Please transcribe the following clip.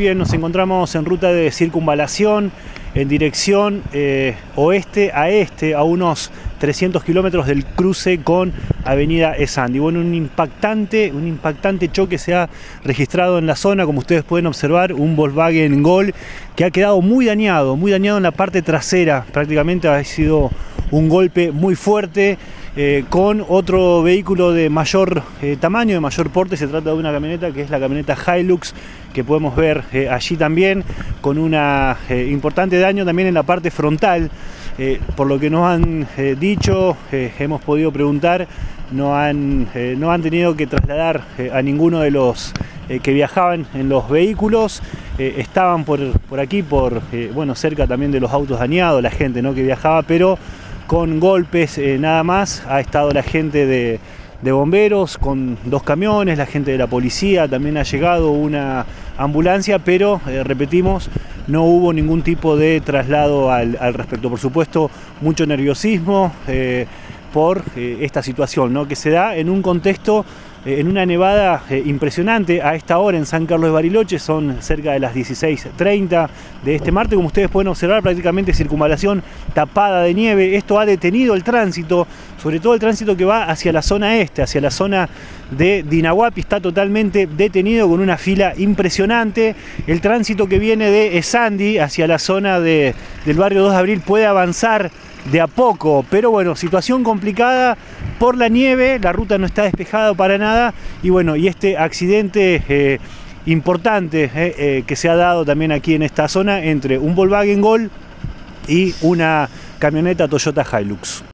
bien, nos encontramos en ruta de circunvalación en dirección oeste a este, a unos 300 kilómetros del cruce con Avenida Esandi. Bueno, un impactante choque se ha registrado en la zona, como ustedes pueden observar, un Volkswagen Gol que ha quedado muy dañado en la parte trasera. Prácticamente ha sido un golpe muy fuerte con otro vehículo de mayor tamaño, de mayor porte. Se trata de una camioneta que es la camioneta Hilux, que podemos ver allí también, con un importante daño también en la parte frontal. Por lo que nos han dicho, hemos podido preguntar, no han tenido que trasladar a ninguno de los que viajaban en los vehículos. Estaban por aquí, bueno, cerca también de los autos dañados, la gente, ¿no?, que viajaba, pero con golpes nada más. Ha estado la gente de bomberos con 2 camiones, la gente de la policía, también ha llegado una ambulancia, pero repetimos, no hubo ningún tipo de traslado al respecto. Por supuesto, mucho nerviosismo por esta situación, ¿no?, que se da en un contexto, en una nevada impresionante a esta hora en San Carlos de Bariloche. Son cerca de las 16:30 de este martes. Como ustedes pueden observar, prácticamente circunvalación tapada de nieve. Esto ha detenido el tránsito, sobre todo el tránsito que va hacia la zona este, hacia la zona de Dinahuapi. Está totalmente detenido, con una fila impresionante. El tránsito que viene de Esandi hacia la zona del barrio 2 de Abril puede avanzar de a poco, pero bueno, situación complicada por la nieve. La ruta no está despejada para nada, y bueno, y este accidente importante que se ha dado también aquí en esta zona entre un Volkswagen Gol y una camioneta Toyota Hilux.